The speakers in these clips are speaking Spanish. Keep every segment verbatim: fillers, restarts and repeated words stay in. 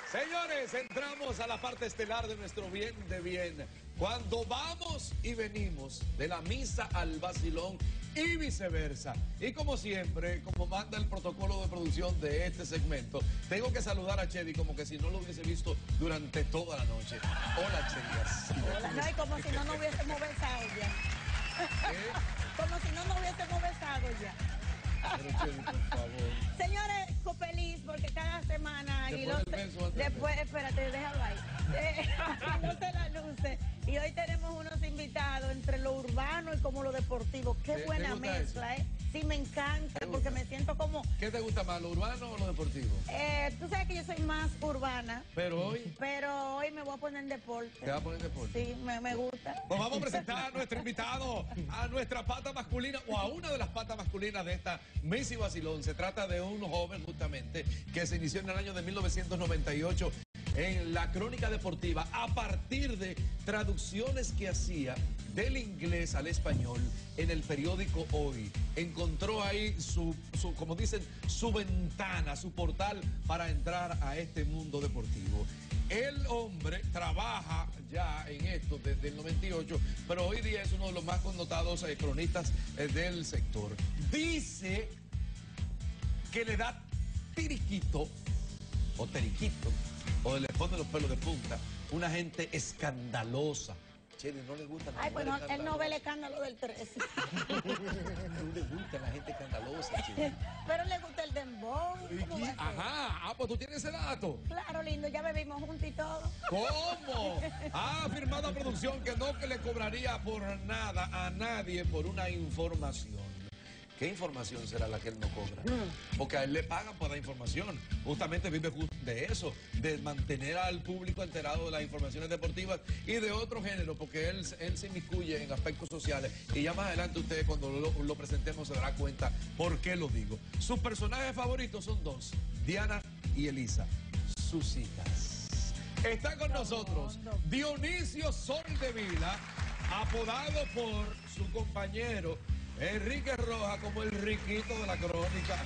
Señores, entramos a la parte estelar de nuestro bien de bien. Cuando vamos y venimos de la misa al vacilón y viceversa. Y como siempre, como manda el protocolo de producción de este segmento, tengo que saludar a Chedi como que si no lo hubiese visto durante toda la noche. Hola, Chedi. Hola. No, y como si no nos hubiésemos besado ya. ¿Eh? Como si no nos hubiésemos besado ya. Pero Chedi, por favor. Señores, feliz porque cada semana y Después los, del beso, antes después, espérate, déjalo ahí. Eh, no se la luce. Y hoy tenemos unos invitados entre lo urbano y como lo deportivo. Qué ¿Te- buena te gusta mezcla, ¿eh? Sí, me encanta porque me siento como... ¿Qué te gusta más, lo urbano o lo deportivo? Eh, tú sabes que yo soy más urbana. Pero hoy, Pero hoy me voy a poner en deporte. ¿te vas a poner deporte? Sí, me, me gusta. Pues vamos a presentar a nuestro invitado, a nuestra pata masculina, o a una de las patas masculinas de esta Miss y Vacilón. Se trata de un joven, justamente, que se inició en el año de mil novecientos noventa y ocho en la crónica deportiva, a partir de traducciones que hacía del inglés al español en el periódico Hoy. Encontró ahí su, su, como dicen, su ventana, su portal para entrar a este mundo deportivo. El hombre trabaja ya en esto desde el noventa y ocho, pero hoy día es uno de los más connotados eh, cronistas eh, del sector. Dice que le da tiriquito, o teriquito, o le pone los pelos de punta, una gente escandalosa. Chedi, no le gusta la Ay, pues no, él no ve el escándalo del trece. No le gusta la gente escandalosa, Chedi. Pero le gusta el dembow. ¿Cómo va a ser? Ajá, ah, pues tú tienes ese dato. Claro, lindo, ya bebimos juntos y todo. ¿Cómo? Ha afirmado a producción que no que le cobraría por nada a nadie por una información. ¿Qué información será la que él no cobra? Porque a él le pagan por dar información. Justamente vive de eso, de mantener al público enterado de las informaciones deportivas y de otro género, porque él, él se inmiscuye en aspectos sociales. Y ya más adelante usted, cuando lo, lo presentemos, se dará cuenta por qué lo digo. Sus personajes favoritos son dos, Diana y Elisa, sus hijas. Está con nosotros Dionisio Soldevila, apodado por su compañero Enrique Rojas como el riquito de la crónica.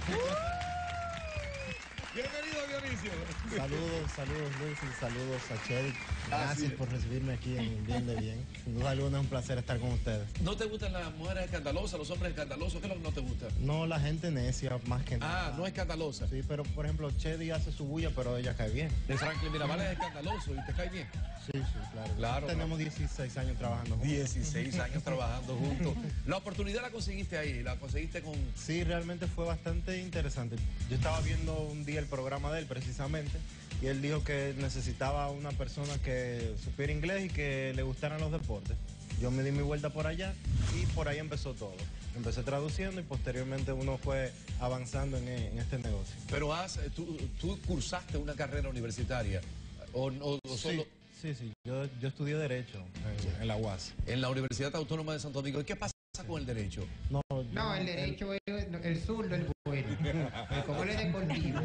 Bienvenido, Dionisio. Saludos, saludos Luis y saludos a Chedi. Gracias Así es. por recibirme aquí en Bien de Bien. Sin duda alguna es un placer estar con ustedes. ¿No te gustan las mujeres escandalosas, los hombres escandalosos? ¿Qué es lo que no te gusta? No la gente necia más que nada. Ah, no escandalosa. Sí, pero por ejemplo Chedi hace su bulla, pero ella cae bien. De Franklin Mirabal es escandaloso y te cae bien. Sí, sí, claro. Claro, Tenemos dieciséis años trabajando juntos. dieciséis años trabajando juntos. La oportunidad la conseguiste ahí, la conseguiste con... Sí, realmente fue bastante interesante. Yo estaba viendo un día el programa de él precisamente y él dijo que necesitaba una persona que supiera inglés y que le gustaran los deportes. Yo me di mi vuelta por allá y por ahí empezó todo. Empecé traduciendo y posteriormente uno fue avanzando en, en este negocio. Pero has, tú, tú cursaste una carrera universitaria o, o, o solo... Sí, sí, yo, yo estudié Derecho en, en la U A S. En la Universidad Autónoma de Santo Domingo. ¿Y qué pasa con el derecho? No, No, el derecho es el zurdo, el bueno. El como él es deportivo.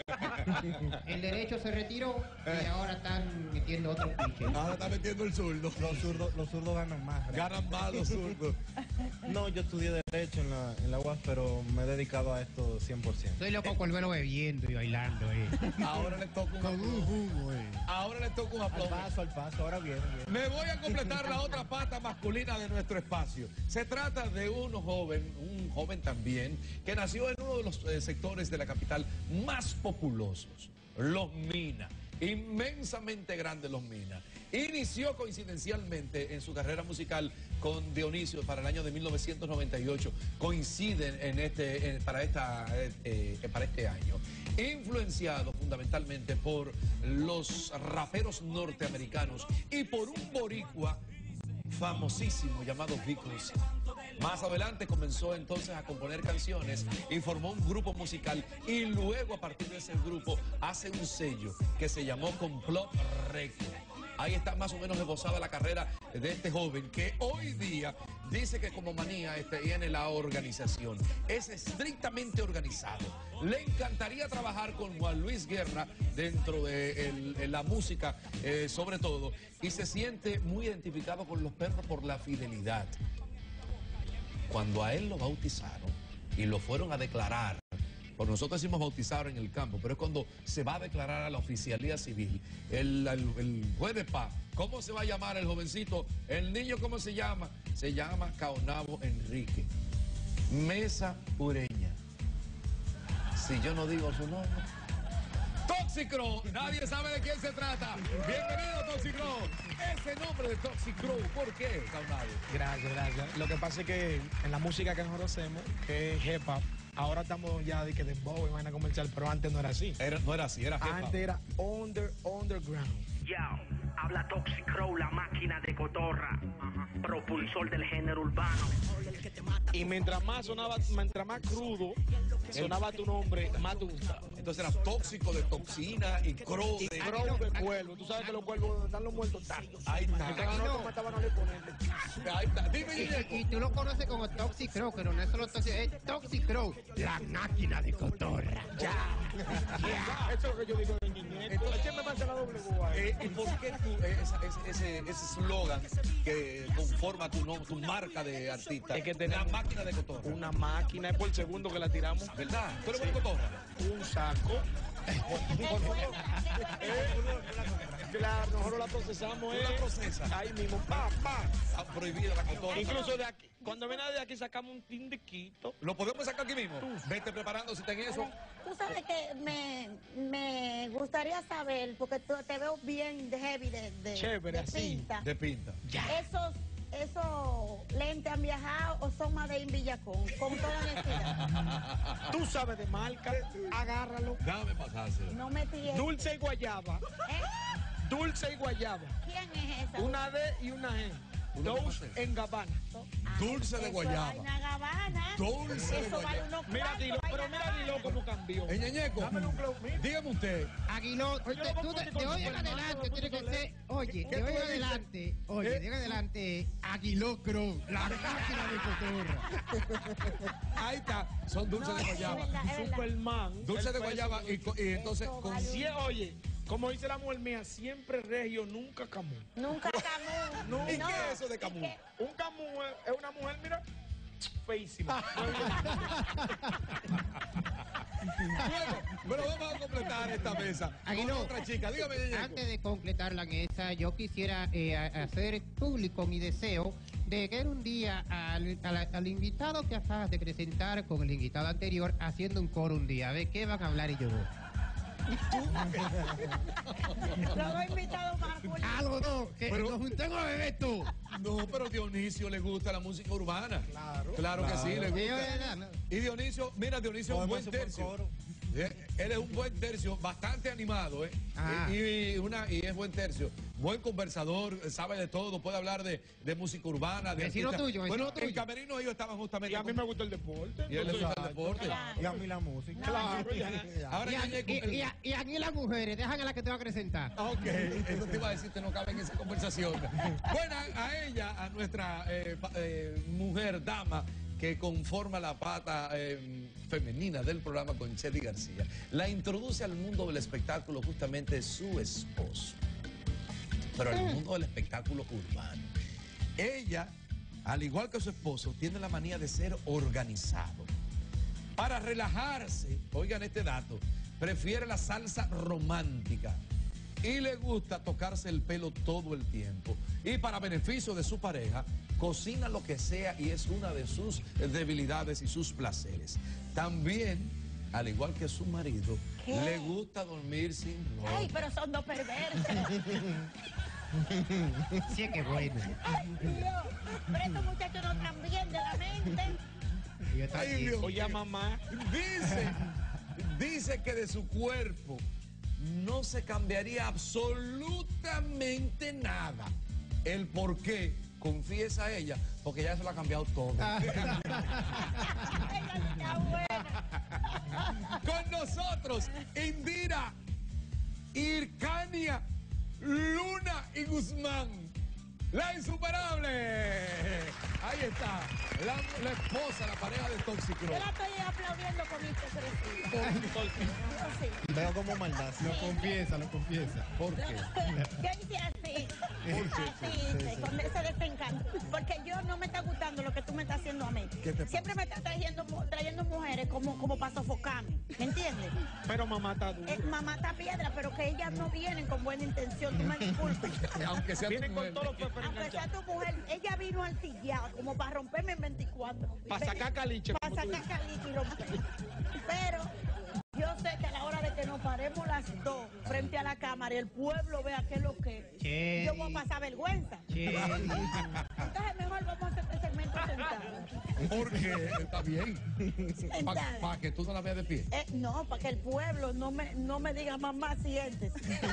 El derecho se retiró y ahora están metiendo otros piches. Ahora está metiendo el zurdo. Los zurdos, los zurdos ganan más. ¿verdad? Ganan más los zurdos. No, yo estudié Derecho en la, en la U A S, pero me he dedicado a esto cien por ciento. Soy loco con el velo bebiendo y bailando, eh. Ahora le toca un Con un aplauso. jugo, eh. Ahora le toca un Al aplauso. paso, al paso, ahora viene, viene. Me voy a completar la otra pata masculina de nuestro espacio. Se trata de un joven, un joven también, que nació en uno de los eh, sectores de la capital más populosos, Los Minas. Inmensamente grandes Los Minas. Inició coincidencialmente en su carrera musical con Dionisio para el año de mil novecientos noventa y ocho. Coinciden en este, en- para, esta, eh, eh, para este año. Influenciado fundamentalmente por los raperos norteamericanos y por un boricua famosísimo llamado Vicos. Más adelante comenzó entonces a componer canciones y formó un grupo musical y luego a partir de ese grupo hace un sello que se llamó Complot Records. Ahí está más o menos esbozada la carrera de este joven que hoy día dice que como manía este, tiene la organización. Es estrictamente organizado. Le encantaría trabajar con Juan Luis Guerra dentro de el, en la música, eh, sobre todo, y se siente muy identificado con los perros por la fidelidad. Cuando a él lo bautizaron y lo fueron a declarar por nosotros decimos bautizar en el campo, pero es cuando se va a declarar a la oficialía civil. El, el, el juez de paz, ¿cómo se va a llamar el jovencito? El niño, ¿cómo se llama? Se llama Caonabo Enrique Mesa Ureña. Si yo no digo su nombre. Toxicro, nadie sabe de quién se trata. Bienvenido, Toxicro. Ese nombre de Toxicro, ¿por qué, Caonabo? Gracias, gracias. Lo que pasa es que en la música que nosotros hacemos, que es hip hop, ahora estamos ya de que dembow y vaina comercial, pero antes no era así. Era, no era así, era hip hop. Antes era under, underground. Yo, habla Toxicro, la máquina de cotorra, propulsor del género urbano. Y mientras más sonaba, mientras más crudo sonaba tu nombre, más te gustaba. Entonces era tóxico de toxina y crow Y de... crow de cuervo. Tú sabes que los cuervos donde están los muertos están. Ahí está. El que nosotros mataban no le ponen. Ahí está. Dime, Y, Ñeñeco. y- y tú lo conoces como Toxic Crow, pero no es solo Toxic, es Toxic Crow, la máquina de cotorra. Ya. Eso es lo que yo digo de niñez. Entonces, ¿quién me pasa la doble boa? Eh, ¿Y por qué tú, eh, esa- ese- ese ese eslogan que conforma tu nombre, tu marca de artista? Es que la tenemos máquina de cotorra. una máquina, es por segundo que la tiramos. ¿Verdad? ¿Tú eres buena cotorra? Un saco. Claro, nosotros la procesamos. ¿Tú la eh, procesas? Ahí mismo, pa, pa. Está prohibida la cotorra. Incluso de aquí, cuando viene de aquí sacamos un tindiquito. ¿Lo podemos sacar aquí mismo? Vete preparando si está en eso. Tú sabes que me, me gustaría saber, porque tú, te veo bien de heavy, de, de, Chévere, de así. pinta. De pinta. ¿Esos, ¿Esos lentes han viajado o son más de en Villacón? Con toda honestidad. Tú sabes de marca, agárralo. Dame pasárselo. No me tienes. Dulce y guayaba. ¿Eh? Dulce y guayaba. ¿Quién es esa? Una D y una G. Una Dos D. en Gabbana. Ah, Dulce de eso guayaba. Es vaina Gabbana. Dulce de Eso vale guayaba. unos Mira, cuantos, Dilo, pero vaina mira, Dilo Gabbana. cómo cambió. Eh, Ñeñeco, Dámelo un blow, mira. dígame usted. Aguiló, Oye, te- lo tú de, confundí de con hoy en Superman, adelante lo tiene que confundí ser, oye, ¿Qué de tú hoy me en dices? adelante, oye, ¿Eh? de hoy en adelante, Aguiló Crow, la máquina de cotorra. Ahí está. Son dulces No, de es guayaba. verdad, es verdad. Superman. Dulce el de peso guayaba y, co- y entonces Eso con... vale. Sí, oye, como dice la mujer mía, siempre regio, nunca camú. Nunca Camus. No. ¿Y qué es eso de Camus? ¿Y qué? Un camú es es una mujer, mira, feísima. Bueno, pero vamos a completar esta mesa con Aguiló, otra chica. Dígame, Ñeñeco. Antes de completar la mesa, yo quisiera eh, a- hacer público mi deseo de que un día al, al- al invitado que acabas de presentar con el invitado anterior haciendo un coro un día, a ver qué van a hablar y yo. Los dos invitados más. Algo no, que Pero- nos juntemos a beber tú. No, pero Dionisio le gusta la música urbana. Claro. Claro que sí, le Sí, gusta. ¿verdad? No. Y Dionisio, mira, Dionisio es un Podemos buen hacer un buen tercio. coro. Eh, Él es un buen tercio, bastante animado, ¿eh? Ah. Y, y una, y es buen tercio. Buen conversador, sabe de todo, puede hablar de, de música urbana, de Vecino artistas. tuyo, vecino Bueno, tuyo. en Camerino ellos estaban justamente... Y a mí con- me gusta el deporte. Y él le gusta el deporte. Claro. Y a mí la música. Claro, ya. Ahora Y, a- Ñeñeco, y- el- y a- y aquí las mujeres, dejan a la que te va a presentar. Ok, eso te iba a decir, que no cabe en esa conversación. Bueno, a, a ella, a nuestra eh, pa- eh, mujer, dama, que conforma la pata eh, femenina del programa con Chely García, la introduce al mundo del espectáculo justamente su esposo, pero al mundo del espectáculo urbano. Ella, al igual que su esposo, tiene la manía de ser organizado. Para relajarse, oigan este dato, prefiere la salsa romántica y le gusta tocarse el pelo todo el tiempo. Y para beneficio de su pareja, cocina lo que sea y es una de sus debilidades y sus placeres. También, al igual que su marido, ¿Qué? le gusta dormir sin ropa. Ay, pero son dos perversos. Sí, qué bueno. Ay, Dios. Pero estos muchachos no están bien de la mente. Yo Ay, también. Dios Oye, mío. mamá. Dice, dice que de su cuerpo no se cambiaría absolutamente nada. El por qué, confiesa ella, porque ya se lo ha cambiado todo. Ay, está buena. Con nosotros, Indira, Ircania, Luna y Guzmán. La insuperable. Ahí está. La, la esposa, la pareja de Toxicro. Yo la estoy aplaudiendo con hipocresía. ¿Por qué? Yo sí. Veo como maldad. Lo confiesa, lo confiesa. ¿Por qué? Yo hice así. Así, hice, con ese desencanto. Porque yo no me está gustando lo que tú me estás haciendo a mí. ¿Qué te Siempre me estás trayendo, mu- trayendo mujeres como, como para sofocarme. ¿Me entiendes? Pero mamá está dura. Eh, mamá está piedra, pero que ellas no vienen con buena intención. Tú me disculpas. Aunque sea tu Vienen mujer. con todos los peperos Aunque sea enganchados. tu mujer, ella vino artillada como para romperme en veinticuatro. Para sacar caliche. Para como tú sacar dices. caliche y romper. Pero yo sé que a la hora de que nos paremos las dos frente a la cámara y el pueblo vea qué es lo que es, Che. yo voy a pasar vergüenza. Che. Entonces mejor vamos a hacer este segmento sentado. Porque está bien. Para Sentada. que tú no la veas de pie. Eh, no, para que el pueblo no me, no me diga mamá sientes.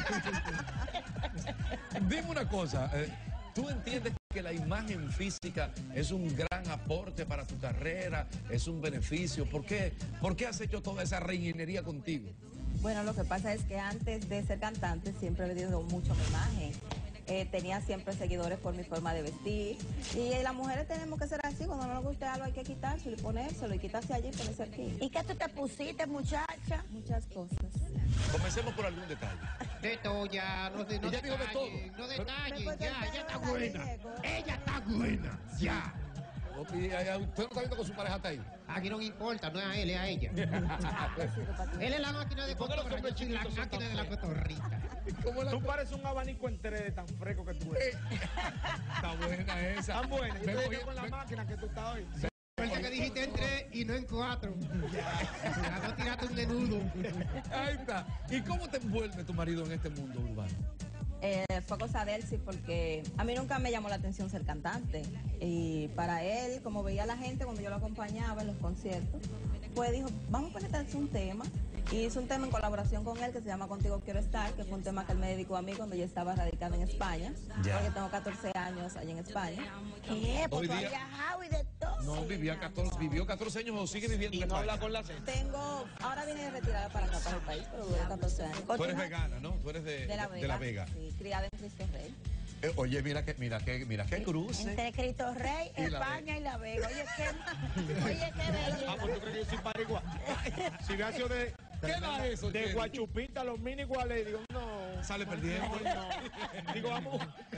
Dime una cosa. eh, ¿Tú entiendes que la imagen física es un gran aporte para tu carrera? ¿Es un beneficio? ¿Por qué, ¿Por qué has hecho toda esa reingeniería contigo? Bueno, lo que pasa es que antes de ser cantante siempre he vendido mucho mi imagen. Eh, tenía siempre seguidores por mi forma de vestir. Y eh, las mujeres tenemos que ser así. Cuando no nos guste algo hay que quitárselo y ponérselo. Y quitarse allí y ponerse aquí. ¿Y qué tú te pusiste, muchacha? Muchas cosas. Comencemos por algún detalle. De todo ya, no, de, no Ella dijo de detallen, todo. no Me detallen, fue ya, cortado ella está la buena. Diego. Ella está buena, ya. Y, eh, Usted no está viendo con su pareja hasta ahí. Aquí no importa, no es a él, es a ella. Besito para ti. Él es la máquina de ¿Por qué los cotorra, hombres yo soy la chiquitos son máquina tan de la feos? cotorrita. ¿Cómo la Tú pareces un abanico en tres de tan fresco que tú eres. Está buena esa. Tan buena. Yo Me te cogí- digo con la me- máquina que tú estás hoy. Suerte que dijiste en tres y no en cuatro. Ya no tiraste un denudo. Ahí está. ¿Y cómo te envuelve tu marido en este mundo urbano? Eh, fue cosa de él, sí, porque a mí nunca me llamó la atención ser cantante. Y para él, como veía a la gente cuando yo lo acompañaba en los conciertos, pues dijo, vamos a ponerte a hacer un tema. Y hice un tema en colaboración con él que se llama Contigo Quiero Estar, que fue un tema que él me dedicó a mí cuando yo estaba radicada en España. Ya. Porque tengo catorce años allá en España. ¿Qué? Pues Hoy tú has día- viajado y de todo. No, vivía catorce, vivió catorce años o sigue viviendo Y en no España. habla con la gente. Tengo, ahora vine de retirada para acá, para el país, pero duré catorce años. Tú eres vegana, ¿no? Tú eres de, De la de- Vega. de la Vega. Sí, criada en Cristo Rey. Eh, oye, mira que, mira que, mira qué cruce. Entre Cristo Rey, Y la España y La Vega. Oye, qué, oye, qué Ah, belleza. pues tú crees que yo soy pariguá. Si hubiera sido de, ¿Qué da eso, de Jenny? Guachupita, los mini iguales, digo, no. Sale perdiendo. No. Digo, vamos.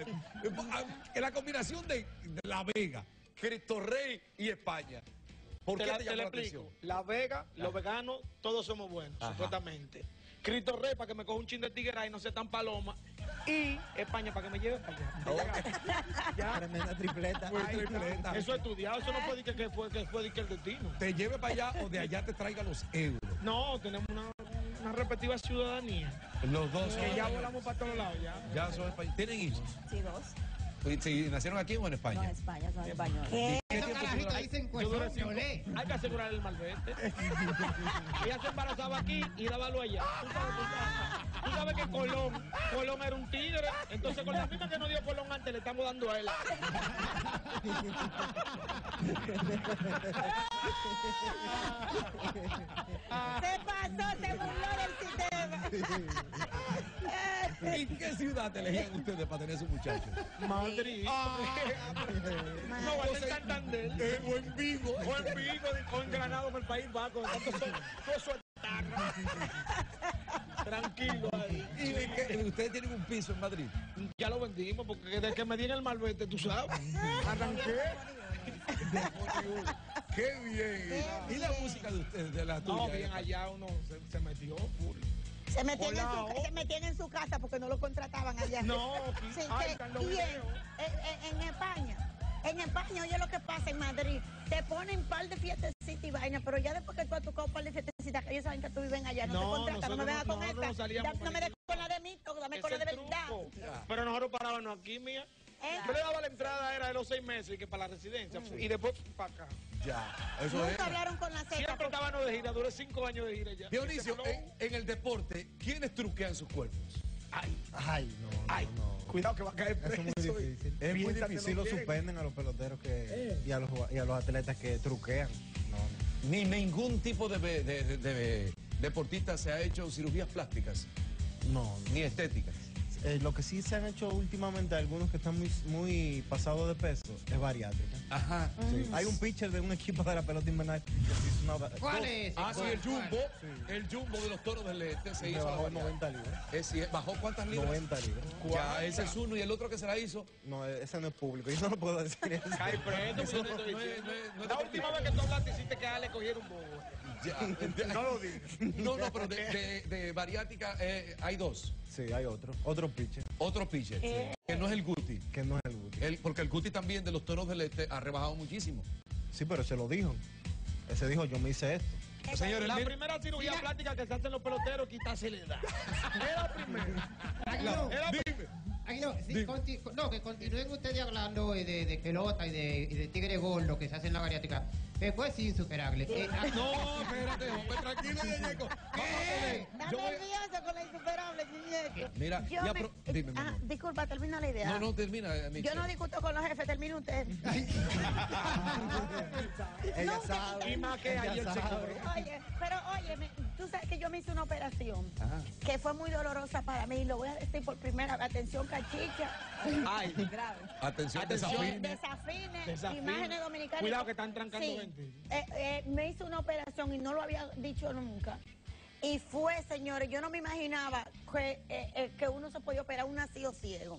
En la combinación de, de La Vega, Cristo Rey y España. ¿Por Te qué la, te te llamó la la explico. atención? La Vega, los veganos, todos somos buenos, Ajá. supuestamente. Cristo Rey para que me coja un chin de tigre y no sea tan paloma. Y España para que me lleve para allá. Ya. Tremenda tripleta. Fue Ay, tripleta. Eso es estudiado, eso no fue de que, que fue, que fue de que el destino. Te lleve para allá o de allá te traiga los euros. No, tenemos una, una respectiva ciudadanía. Los dos Que son ya españoles. volamos para todos lados, ya. Ya son españoles. ¿Tienen hijos? Sí, dos. ¿Y si nacieron aquí o en No, en España? España, son españoles. ¿Qué? ¿Qué Esos tiempo carajitos dura? dicen Yo duré cuestión, cinco- olé. Hay que asegurar el malvete. Ella se embarazaba aquí y dábalo allá. Tú sabes, tú sabes- tú sabes que Colón, Colón era un tigre. Entonces con la misma que nos dio Colón antes le estamos dando a él. Se pasó, se burló del sistema. ¿En qué ciudad elegían ustedes para tener su muchacho? Madrid. No, va a ser Santander. Eh, o en Vigo. O en Vigo, o en Granado, en el País Vasco. Tanto son- todo eso es tarra. Tranquilo ahí. ¿Y de qué? ¿Ustedes tienen un piso en Madrid? Ya lo vendimos, porque desde que me dieron el malvete, tú sabes. Arranqué. ¡Qué bien! ¿Y la música de ustedes, de la tuya? No, bien, allá uno se, se metió full. Se metían, en su, Hola. se metían en su casa porque no lo contrataban allá. No, aquí- Sí, ay, que- están los y en, videos. en- en- en España. En España, oye lo que pasa en Madrid. Te ponen un par de fiestecitas y vaina, pero ya después que tú has tocado un par de fiestecitas, que ellos saben que tú vives allá, no, No, te contratan, no me nosotros vengas no- con nosotros esta. no salíamos Da- con no me el des con la de mito, dame con Ese la de es el verdad. truco. Pero nosotros parábamos aquí, mía. Eh, Yo le daba la entrada, era de los seis meses, y que para la residencia. Y después para acá. Ya, eso es. Nunca hablaron con la Z. Siempre estábamos de gira, duré cinco años de gira ya. Dionisio, Ese en, en el deporte, ¿quiénes truquean sus cuerpos? Ay, Ay, no, no, ay, no. cuidado que va a caer Eso es muy preso. difícil. Es muy Piénsate, difícil, no lo quieren. suspenden a los peloteros que, y, a los, jugad- y a los atletas que truquean. No, no. Ni ningún tipo de, de- de- de deportista se ha hecho cirugías plásticas, No, no. ni estéticas. Eh, lo que sí se han hecho últimamente, algunos que están muy, muy pasados de peso, es bariátrica. Ajá. Sí. Hay un pitcher de un equipo de la pelota invernal que se hizo una... ¿Cuál es? Ah, sí, ¿Cuál, el Jumbo. cuál? El Jumbo de los Toros del Este se Se hizo la bajó variante. noventa libras. Es decir, ¿bajó cuántas libras? noventa libras. Ya, ese es uno y el otro que se la hizo. No, ese no es público, yo no lo puedo decir eso. Cae preto, Eso yo no, te estoy no es- diciendo. no es- no es La de última público. vez que tú hablaste hiciste que a Ale cogiera un bobo. Ya. No lo digas. No, no, pero de, de, de bariátrica eh, hay dos. Sí, hay otro, otro pitcher Otro pitcher, Eh. que no es el Guti. que no es el Guti. El- porque el Guti también de los Toros del Este ha rebajado muchísimo. Sí, pero se lo dijo. Ese dijo, yo me hice esto. Señores, La mira- primera cirugía plástica que se hacen los peloteros, quitarse la edad. Es la primera. Aguiló, Es la dime. Aguiló, sí, Dime. conti- no, que continúen ustedes hablando de, de, de pelota y de, y de tigre gordo que se hace en la bariátrica. Después sí, insuperable. Eh, ah, No, espérate, hombre, tranquilo, Ñeñeco. Vamos a poner. Está Yo voy- nervioso con la insuperable, Ñeñeco. Mira, Yo ya me- pro- dime, mi ah, amor. disculpa, termina la idea. No, no, termina, eh, Michelle. Yo no discuto con los jefes, termina usted. Ella Nunca- sabe. Y más que ella ayer se sabe. cobró. Oye, pero oye, me- tú sabes que yo me hice una operación que fue muy dolorosa para mí y lo voy a decir por primera vez. Atención, cachicha. Ay, Grave. Atención, Atención. desafío. Desafine, Desafine. imágenes dominicanas. Cuidado que están trancando Sí. gente. Eh, eh, me hice una operación y no lo había dicho nunca. Y fue, señores, yo no me imaginaba que, eh, eh, que uno se podía operar un nacido ciego.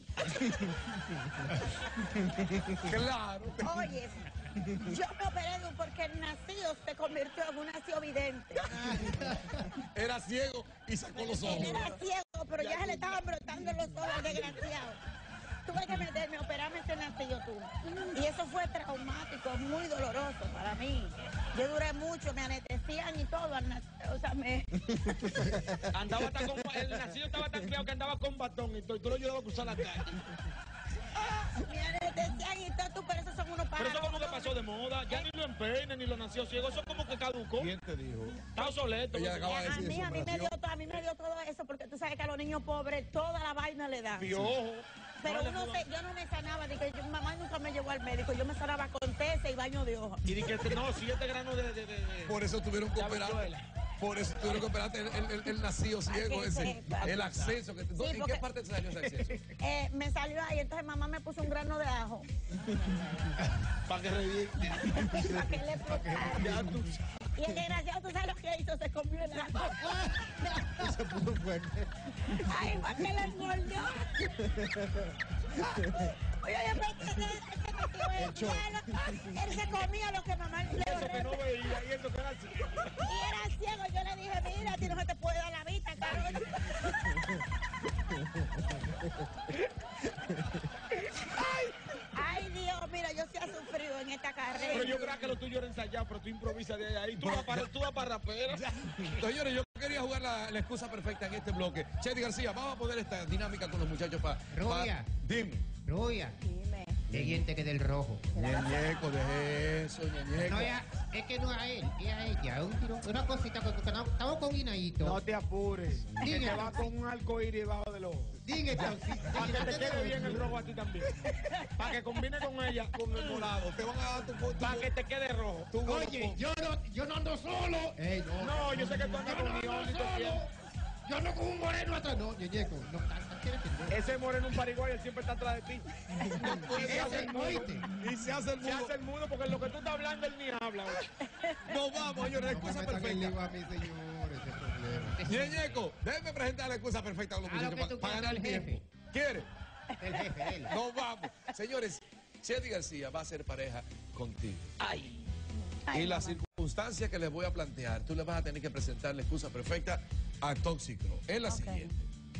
Claro. Oye, yo me operé de un- porque el nacido se convirtió en un nacido vidente. Era ciego y sacó los Él ojos. era ciego, pero ya se le estaban brotando los ojos al desgraciado. Tuve que meterme, operarme ese nacido tú. Y eso fue traumático, muy doloroso para mí. Yo duré mucho, me anestesian y todo. al nac- O sea, me... Andaba hasta con, el nacido estaba tan feo que andaba con batón y todo, y tú lo ayudabas a cruzar la calle. me anestesian y todo, tú, pero esos son unos Pero pájaros. eso como que pasó de moda, ya ni lo empeinen ni lo nació ciego, eso como que caducó. ¿Quién te dijo? Está obsoleto. Ella acaba de A decir mí, su a mí me dio operación. todo, a mí me dio todo eso, porque tú sabes que a los niños pobres toda la vaina le dan. Piojo. Pero No, uno no, se, yo no me sanaba, de que yo- mamá nunca me llevó al médico, yo me sanaba con tese y baño de hoja. Y di que te- no, siete granos de, de, de, de- Por eso tuvieron que de operar. habichuela. Por eso tuvieron que operar el, el, el, el nacido ciego que ese. sepa. El acceso. Que, ¿En Sí, qué porque- parte te salió ese acceso? Eh, me salió ahí, entonces mamá me puso un grano de ajo Para que reviente. para que le explotara. Ya tú Y el desgraciado, ¿tú sabes lo que hizo? Se comió el ajo. Se puso fuerte. Ay, ¿para qué le engordó? Oye, oye, pero es que ese- ese metió el cielo. Él se comía lo que mamá le eso que no ordenó. veía y eso que era así. Y era ciego, yo le dije, mira, a ti no se te puede dar la vista, cabrón. Ay, ay, Dios, mira, yo sí he sufrido en esta carrera. Pero yo creo que lo tuyo era ensayado, pero tú improvisas de ahí. Tú vas para, tú vas para rapera. Señores, yo quería jugar la, la excusa perfecta en este bloque. Chedi García, vamos a poner esta dinámica con los muchachos para... Rubia. Dime. Rubia, Dime. qué diente que del rojo. Ñeñeco, de eso, Ñeñeco. No, ya, es que no es a él, es a ella. Es un tiro, una cosita que que no- estamos con Guinaíto. No te apures. Que Dime. te va con un arcoíris debajo del ojo. Dime, Tausi, Para que te quede bien el rojo a ti también. Para que combine con ella. Con el morado. Te van a dar tu... tu Para que te quede rojo. tu Oye, yo no, yo no ando solo. Ey, no. No, yo sé que tú andas Yo no con mi ando y te solo. Yo ando con un moreno atrás. No, Ñeñeco, no, no, no quiero entender. Ese moreno un pariguay, él siempre está atrás de ti. Y se hace el mudo. Oíste. Y se hace el Se mudo. hace el mudo porque lo que tú estás hablando él ni habla. Nos vamos, señores. La excusa No me metan en perfecta. lío a mí, señores, ese problema. Ñeñeco, déjeme presentar la excusa perfecta con los Ah, lo muchachos que tú para quieras, ganar el tiempo. jefe. ¿Quiere? El jefe, él. Nos vamos. Señores, Chedi García va a ser pareja contigo. Ay. Ay, y la mamá. circunstancia que les voy a plantear, tú le vas a tener que presentar la excusa perfecta a Tóxico. Es la Ok. siguiente.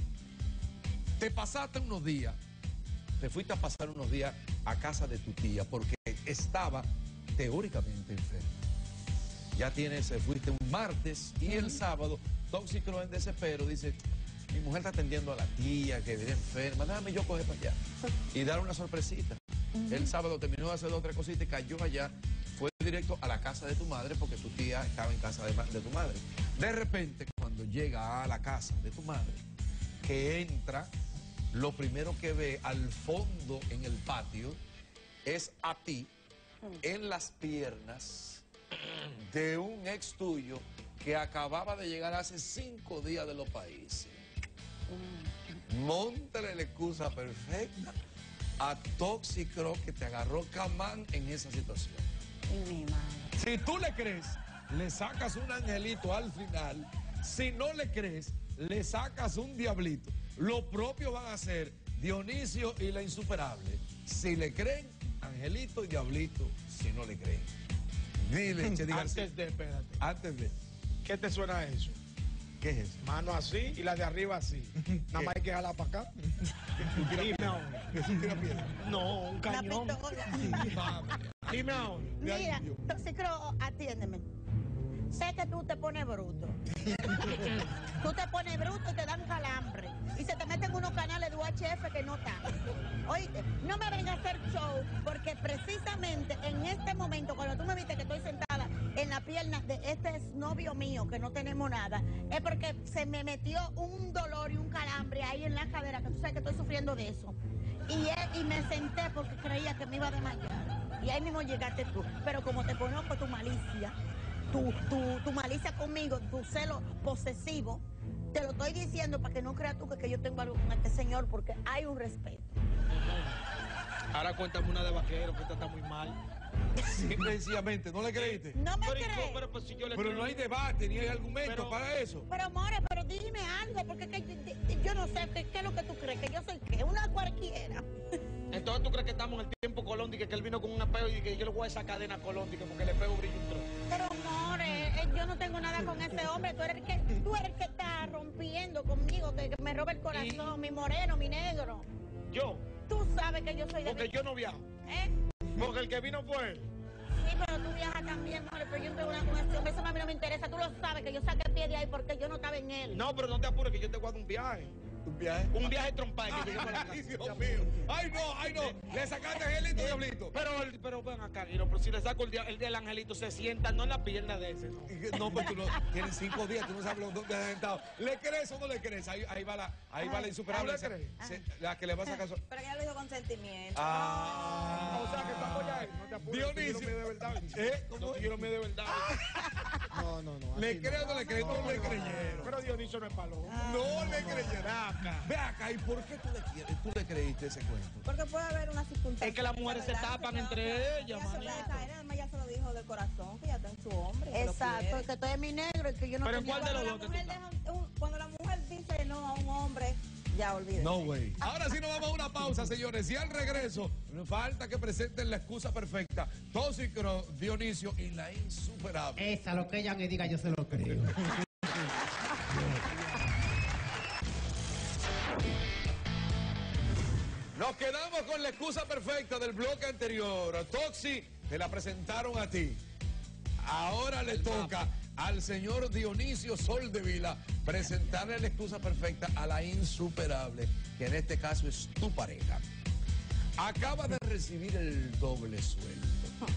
Te pasaste unos días, te fuiste a pasar unos días a casa de tu tía porque estaba teóricamente enferma. Ya tienes, eh, fuiste un martes y el sábado, Tóxico en desespero dice, mi mujer está atendiendo a la tía que vive enferma, déjame yo coger para allá y dar una sorpresita. El sábado terminó de hacer dos o tres cositas y cayó allá, fue directo a la casa de tu madre porque tu tía estaba en casa de, ma- de tu madre. De repente, cuando llega a la casa de tu madre, que entra, lo primero que ve al fondo en el patio es a ti en las piernas de un ex tuyo que acababa de llegar hace cinco días de los países. Móntale la excusa perfecta a Tóxico que te agarró camán en esa situación. Y mi madre. Si tú le crees, le sacas un angelito al final. Si no le crees, le sacas un diablito. Lo propio van a hacer Dionisio y la insuperable. Si le creen, angelito y diablito. Si no le creen. Dile, Chedi García. Antes de, espérate. Antes de. ¿Qué te suena eso? ¿Qué es eso? Mano así y la de arriba así. Nada más hay que jalar para acá. Dime ahora. No, un Una cañón. pistola. Dime ahora. Mira, Tóxico, atiéndeme. Sé que tú te pones bruto. Tú te pones bruto y te dan calambre. Y se te meten unos canales de U H F que no están. Oíste, no me vengas a hacer show, porque precisamente en este momento, cuando tú me viste que estoy sentada en la pierna de este novio mío, que no tenemos nada, es porque se me metió un dolor y un calambre ahí en la cadera, que tú sabes que estoy sufriendo de eso. Y, él, y me senté porque creía que me iba a desmayar. Y ahí mismo llegaste tú. Pero como te conozco tu malicia, tu, tu, tu malicia conmigo, tu celo posesivo, te lo estoy diciendo para que no creas tú que, que yo tengo algo con este señor, porque hay un respeto. Ahora cuéntame una de vaquero, que esta está muy mal. Sí, sencillamente, ¿no le creíste? No me Pero, ¿y crees. cómo? Pero, pues, si yo le Pero creo. no hay debate ni hay argumento Pero- para eso. Pero, more, pero dime algo, porque que, yo, yo no sé qué, qué es lo que tú crees, que yo soy qué, una cualquiera. Entonces tú crees que estamos en el tiempo Colón, y que, que él vino con un apeo y que yo le voy a esa cadena a Colón, y que porque le pego brillo un tro. Pero, more, eh, yo no tengo nada con ese hombre, tú eres el que, tú eres el que está rompiendo conmigo, que, que me roba el corazón, mi moreno, mi negro. Yo, Tú sabes que yo soy de... porque yo no viajo. ¿Eh? Porque el que vino fue él. Sí, pero tú viajas también, more, pero yo no tengo nada con ese hombre, eso a mí no me interesa, tú lo sabes, que yo saqué el pie de ahí porque yo no estaba en él. No, pero no te apures, que yo te guardo un viaje. ¿Un viaje? Un viaje trompado que llegue para la Ay, casa. Dios mío. Ay, no, ay, no. Le sacaste angelito, diablito. Pero, el- pero ven acá, Guiro, pero si le saco el, dia- el del angelito, se sienta, no en la pierna de ese, ¿no? Y que- No, pues tú no, tienes cinco días, tú no sabes dónde has sentado. ¿Le crees o no le crees? Ahí, ahí va la, ahí va la insuperable. ¿Tú le crees? Se- la que le va a sacar. so- Pero ella lo dijo con sentimiento. Ah. O sea, que tú apoyas a él, no te apures. Dionisio. Tú quiero de verdad. ¿Eh? ¿Cómo? No quiero de verdad. No, no, no. ¿Le así no. crees o no le crees? No le creyeron. Pero Dionisio no es palo. No le creyeron. Ve acá. Ve acá, ¿y por qué tú le, quieres- tú le creíste ese cuento? Porque puede haber una circunstancia. Es que las mujeres se ¿verdad? tapan Que entre ella ellas, se manito. deja caer, además ya se lo dijo del corazón, que ya está en su hombre. que lo Exacto, quiere. que tú eres mi negro y que yo no Pero ¿en tenía- cuál de los Cuando dos la, que tú mujer estás? deja un- un- cuando la mujer dice no a un hombre, ya olvídese. No way. Ahora sí nos vamos a una pausa, señores. Y al regreso, falta que presenten la excusa perfecta. Tóxico, Dionisio y la insuperable. Esa, lo que ella me diga, yo se lo creo. Nos quedamos con la excusa perfecta del bloque anterior. Toxi, te la presentaron a ti. Ahora le toca al señor Dionisio Soldevila presentarle la excusa perfecta a la insuperable, que en este caso es tu pareja. Acaba de recibir el doble sueldo.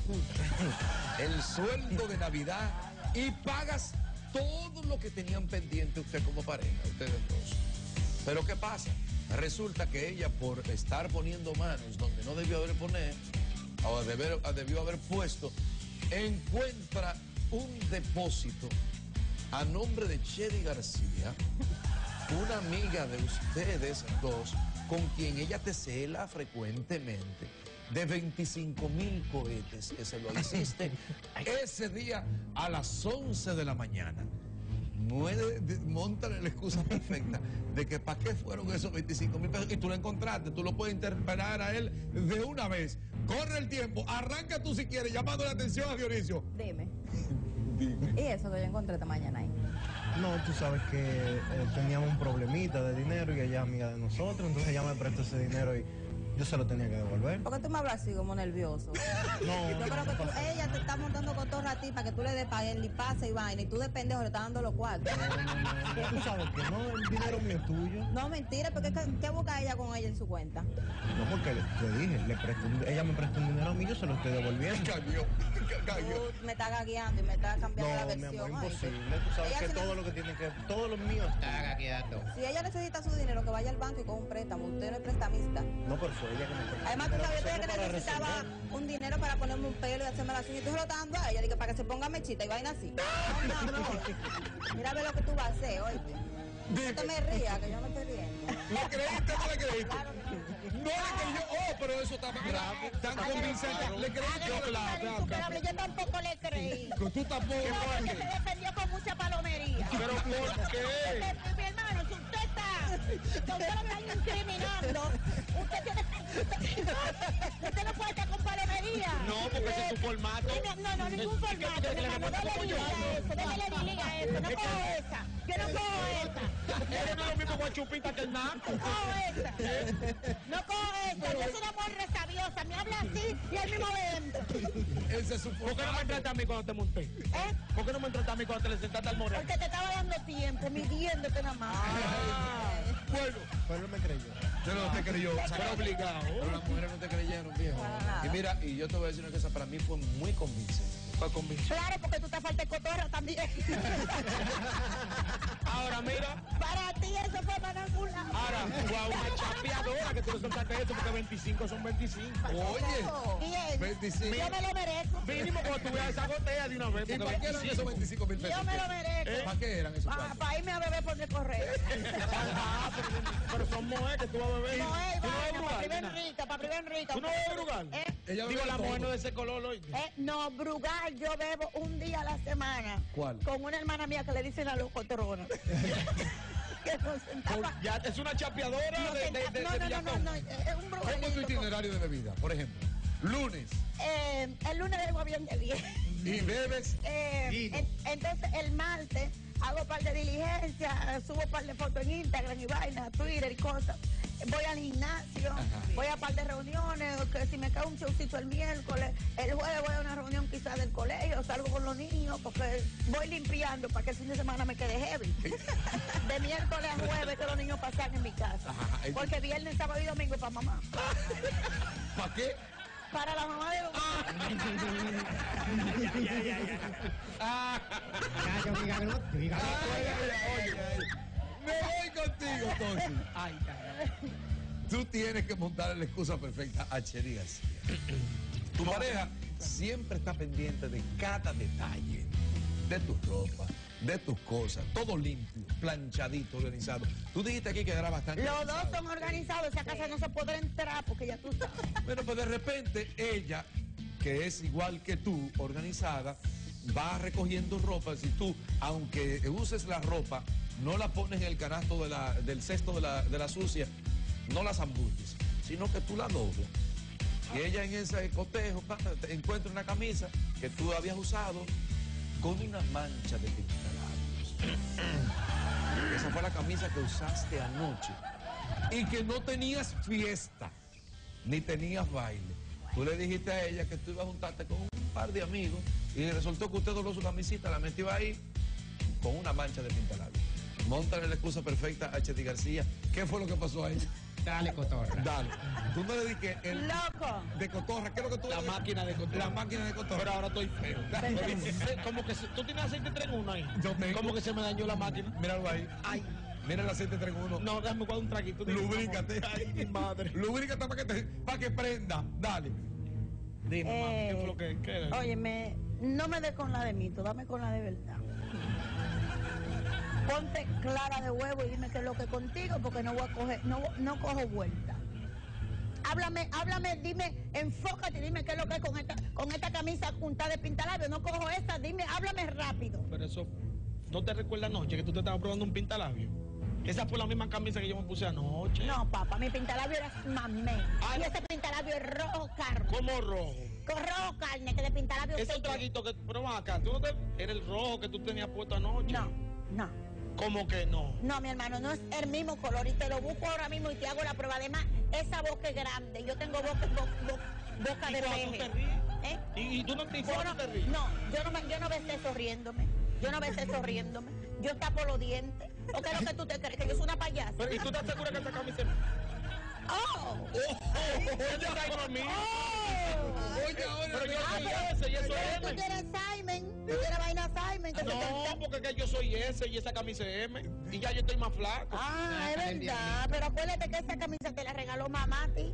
El sueldo de Navidad y pagas todo lo que tenían pendiente usted como pareja, ustedes dos. Pero ¿qué pasa? Resulta que ella, por estar poniendo manos donde no debió haber poner, o deber- debió haber puesto, encuentra un depósito a nombre de Chedi García, una amiga de ustedes dos, con quien ella te cela frecuentemente, de veinticinco mil cohetes que se lo hiciste ese día a las once de la mañana. Muere, de- Móntale la excusa perfecta de que para qué fueron esos veinticinco mil pesos y tú lo encontraste, tú lo puedes interpelar a él de una vez. Corre el tiempo, arranca tú si quieres, llamando la atención a Dionisio. Dime. Y eso que yo encontré esta mañana ahí. No, tú sabes que eh, teníamos un problemita de dinero y ella es amiga de nosotros, entonces ella me prestó ese dinero y yo se lo tenía que devolver. ¿Por qué tú me hablas así como nervioso? No, Yo creo que tú, ella te está montando cotorra a ti para que tú le des para él y pase y vaina y tú de pendejo le estás dando los cuartos. no, no, no, tú sabes que no, el dinero mío es tuyo. No, mentira, porque ¿qué, qué busca ella con ella en su cuenta? No, porque le, te dije, le presto un- ella me prestó un dinero a mí, yo se lo estoy devolviendo. Cayó, cayó. Tú me estás gagueando y me estás cambiando la No, mi versión. amor, ¿oíste? imposible. Tú sabes Ella que sí todo me- lo que tiene que, todo lo mío es tuyo. Estaba quedando. Si ella necesita su dinero, que vaya al banco y coja un préstamo. Usted no es prestamista. No, pero fue ella que me prestó. Además, tú Pero sabes, yo solo que para necesitaba resolver. un dinero para ponerme un pelo y hacerme la uña y tú se lo estás dando a ella, dije, para que se ponga mechita y vaina así. No, no, no. Mira a ver lo que tú vas a hacer, oíste. No te me rías, que yo me estoy riendo. ¿Le creíste o no le creíste? Claro que no. No le creyó. Oh, pero eso está grave. Tan convincente. ¿Le creíste? Yo, insuperable, yo tampoco le creí. Tú tampoco. No, porque se defendió con mucha palomería. ¿Pero por qué? Usted, mi hermano, si usted está, si usted lo está incriminando, usted tiene usted, usted no puede estar con palomería. No, porque ese es tu formato. No, no, no, ningún formato. que le hermano, reporte no le como diga yo. eso, no le diga eso, no cojo esa. Yo no cojo esa. Eres no es lo mismo guachupita que el naco. No cojo esa. No cojo esa. Yo soy una mujer resabiosa. Me habla así y él mismo me entra. Ese es su ¿Por qué no me entraste a mí cuando te monté? ¿Eh? ¿Por qué no me entraste a mí cuando te le sentaste al moreno? Porque te estaba dando tiempo, midiéndote nada más. Ah, bueno, Pero él me creyó. Yo no te creyó. pero obligado. Pero las mujeres no te creyeron, viejo. Y mira, y yo te voy a decir una cosa, para mí fue muy convincente. Fue convicción. Claro, porque tú te falta de cotorra también. Ahora mira, Para ti eso fue para algún lado. ahora, wow, una chapeadora que tú le soltaste eso porque veinticinco son veinticinco. Oye, Y él, veinticinco. yo me lo merezco. Mínimo cuando tú veas esa gotea de una vez. ¿Y porque para qué eran esos veinticinco mil pesos? Yo me lo merezco. ¿Para qué eran esos Para cuartos? irme a beber por el correo. Ah, pero, pero son mujeres que tú vas a beber. No es ¿Tú no vas a vaina, para brugal, Priven nena? Rica, para Priven Rica. ¿Tú no vas a brugal? ¿Eh? Ella Digo, bebe la todo. mujer no de ese color, oye. Eh, no, Brugal, yo bebo un día a la semana. ¿Cuál? Con una hermana mía que le dicen la locotrona. Que nos sentaba. Ya es una chapeadora nos de, de, senta- de, no, de no, no, no, Villacón. no, es un ¿Cómo es tu brugalito. itinerario de bebida? Por ejemplo, lunes Eh, el lunes vengo bien de diez. y bebes. Eh, en- entonces el martes hago par de diligencias, subo par de fotos en Instagram y vaina, Twitter y cosas. Voy al gimnasio, voy a par de reuniones, que si me cae un showcito el miércoles, el jueves voy a una reunión quizás del colegio, salgo con los niños, porque voy limpiando para que el fin de semana me quede heavy. De miércoles a jueves que los niños pasan en mi casa. Ajá. Porque viernes, sábado y domingo para mamá. ¿Para qué? Para la mamá de los Ya, yo diga que no, yo diga que no. Ay, ay, ay, ay. Me voy contigo, Tosi. Ay, ay, Tú tienes que montar la excusa perfecta a Cheri García. Tu pareja siempre está pendiente de cada detalle, de tu ropa, de tus cosas, todo limpio, planchadito, organizado. Tú dijiste aquí que era bastante Los dos organizado. son organizados, esa casa no se podrá entrar porque ya tú sabes. Bueno, pues de repente ella, que es igual que tú, organizada, va recogiendo ropa. Si tú, aunque uses la ropa, no la pones en el canasto de la- del cesto de la, de la sucia, no la zambulles, sino que tú la doblas. Y ella en ese cotejo pa, te encuentra una camisa que tú habías usado con una mancha de pintalabios. Esa fue la camisa que usaste anoche y que no tenías fiesta ni tenías baile. Tú le dijiste a ella que tú ibas a juntarte con un par de amigos y resultó que usted dobló su camisita, la metió ahí con una mancha de pintalabios. Móntale la excusa perfecta a Cheri García. ¿Qué fue lo que pasó a ella? Dale, cotorra. Dale. Tú no le dijiste el Loco. de cotorra. ¿Qué es lo que tú La le- máquina de cotorra. La máquina de cotorra. Pero ahora estoy feo. Como que se- tú tienes aceite tres en uno ahí. Yo tengo. Como que se me dañó la máquina. Míralo ahí. Ay, Mira el aceite tres en uno. no, déjame guardar un traguito. Dime, Lubrícate. mamá. Ay, mi madre. Lubrícate para que, te- para que prenda. Dale. Dime, mamá, Eh, ¿qué fue lo que qué era? Óyeme, no me des con la de mito, dame con la de verdad. Ponte clara de huevo y dime qué es lo que es contigo, porque no voy a coger, no, no cojo vuelta. Háblame, háblame, dime, enfócate, dime qué es lo que es con esta, con esta camisa punta de pintalabios, no cojo esta, dime, háblame rápido. Pero eso, ¿no te recuerdas anoche que tú te estabas probando un pintalabio? Esa fue la misma camisa que yo me puse anoche. No, papá, mi pintalabio era mamé. Ay. Y ese pintalabio es rojo carne. Como rojo. Con rojo carne, que de pintalabio Ese seco. traguito que, pero ven acá, tú no te, era el rojo que tú tenías puesto anoche. No, no. ¿Cómo que no? No, mi hermano, no es el mismo color y te lo busco ahora mismo y te hago la prueba. Además, esa boca es grande. Yo tengo boca, bo- bo- boca ¿Y de cuando tú peje. te ríes? ¿Eh? ¿Y, y tú no te, y Yo cuando no, tú te ríes? no, yo no, me, yo no besé eso riéndome. Yo no besé eso riéndome. Yo tapo los dientes. ¿O qué es lo que tú te crees? Que yo soy una payasa. Pero, ¿y tú estás segura que esa camisa es... ¡Oh! Ella está ahí por mí. ¡Oh! Oye, ahora. Pero yo Ah, soy pero- ese y eso pero es tú M. tienes Simon. Tú tienes vaina Simon. Que se te- No, porque que yo soy ese y esa camisa es M. Y ya yo estoy más flaco. Ah, es Ah, verdad. Pero acuérdate que esa camisa te la regaló mamá a ti.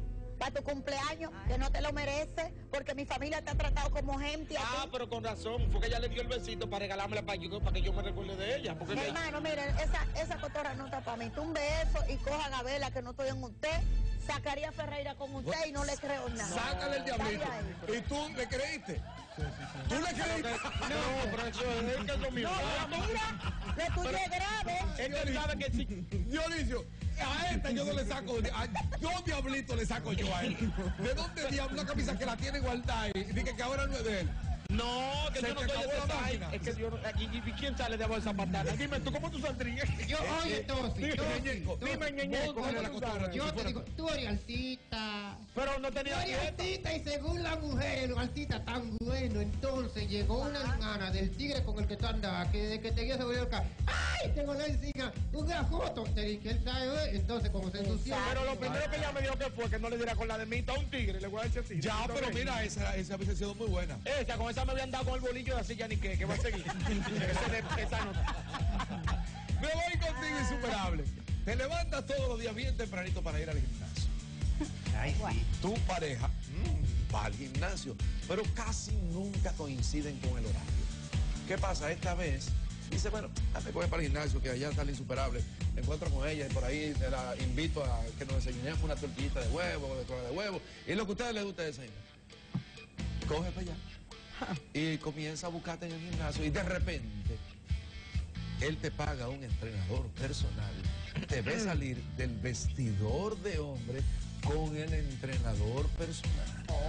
para tu cumpleaños, que no te lo mereces, porque mi familia te ha tratado como gente. Ah, aquí. pero con razón, fue que ella le dio el besito para regalármela para, yo, para que yo me recuerde de ella. Porque Mi ella- hermano, mire, esa, esa cotorra no está para mí. Tú un beso y cojan a verla que no estoy en usted. Sacaría a Ferreira con usted y no le creo nada. Sácale el diablito. Dale ahí. ¿Y tú le creíste? ¿Tú le Pero creíste? que- no, pero eso es que es lo mío. No, mira, lo tuyo es grave. Es que sabe que sí. Dionisio, a esta yo no le saco, a dos diablitos le saco yo a él. ¿De dónde diablo una camisa que la tiene guardada y dice que ahora no es de él? No, que Se yo no te estoy acabó de la esa máquina. Es que yo no, aquí, y ¿quién sale de esa patana? Dime, ¿tú cómo tú saldrías? Yo, oye, Tosi, Dime, Tosi, Ñeñeco, Tosi, dime, Ñeñeco, vos- ¿cuál es la vos- cotorra? Yo Si te fuera digo, tú. tú eres altita. Pero no Tú tenía eres fiesta. altita y según la mujer, el altita tan bueno. Entonces llegó una hermana del tigre con el que tú andabas, que desde que te vio se volvió el carro. ¡Ay! Tengo la encima una foto. Te dije, él sabe, entonces como se ensució. Pero lo primero que ella me dijo que fue que no le diera con la de mí, a un tigre, le voy a decir así. Ya, pero mira, esa, esa hubiese sido muy buena. Esa, con esa me habían dado con el bolillo de así ya ni qué, que va a seguir. Ese de- esa no. Me voy contigo insuperable. Te levantas todos los días bien tempranito para ir al gimnasio. Ay, sí. Tu pareja mm, va al gimnasio, pero casi nunca coinciden con el horario. ¿Qué pasa? Esta vez dice, bueno, dame coger para el gimnasio, que allá está el insuperable. Me encuentro con ella y por ahí te la invito a que nos desayunemos una tortillita de huevo, de clara de huevo, y lo que a ustedes les gusta desayunar. Coge para allá y comienza a buscarte en el gimnasio y de repente él te paga un entrenador personal, te ve salir del vestidor de hombre con el entrenador personal.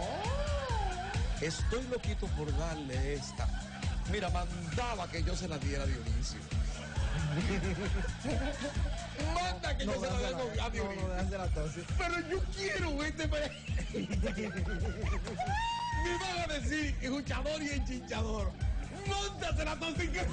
Estoy loquito por darle esta. Mira, mandaba que yo se la diera a Dionisio. Manda que yo se la diera a Dionisio. No, no, déjate la tos. Pero yo quiero este pe- Me van a decir escuchador y enchinchador. Móntate la tóxica.